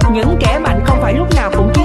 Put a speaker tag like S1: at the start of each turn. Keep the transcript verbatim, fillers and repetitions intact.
S1: Những kẻ mạnh không phải lúc nào cũng